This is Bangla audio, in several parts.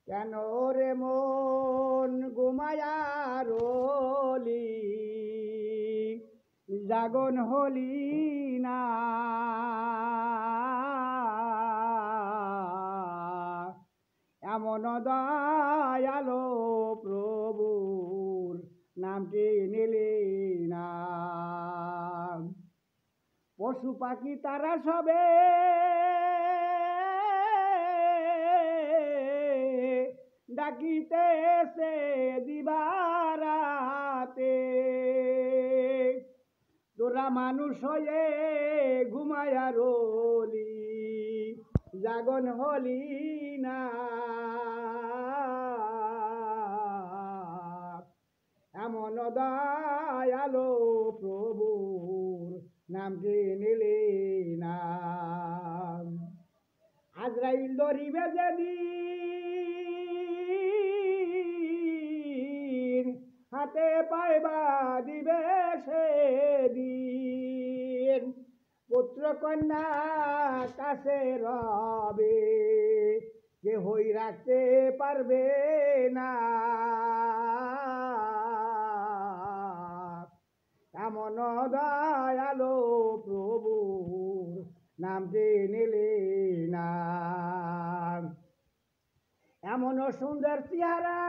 কেন রে মন ঘুমায়া রলি জাগন হলি না এমন দয়ালো প্রভুর নামটি নিলি না পশু পাখি তারা সবে ডাকিতেছে দিবারাতে তোরা মানুষ হয়ে ঘুমায়া রলি জাগন হলি না এমন দয়ালো প্রভুর নামটি নিলি না আজরাইল ধরিবে যেদিন হাতে পাইবা দিবে সেদিন পুত্র কন্যা কাছে রবে কেহই রাখতে পারবে না এমন দয়ালো প্রভুর নামটি নিলি না এমন সুন্দর চেহারা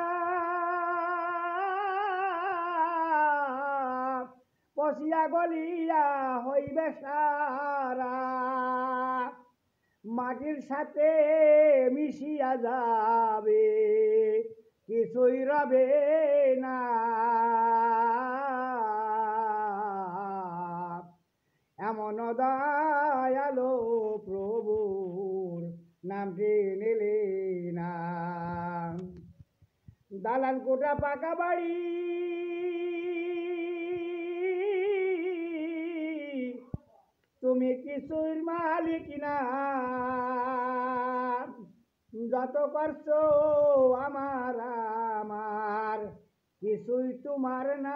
পশিয়া গলিয়া হইবে সারা মাটির সাথে মিশিয়া যাবে কিছুই রবে না এমন দয়ালো প্রভুর নামটি নিলি না দালান কোঠা পাকা বাড়ি তুমি কিছুর মালিক না যত করছো আমার আমার কিছুই তোমার না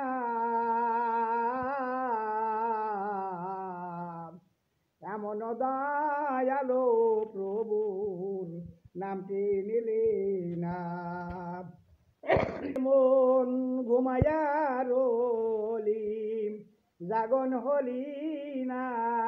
এমন দয়ালো প্রভুর নামটি নিলি না মন ঘুমায়া রলি জাগন হলি না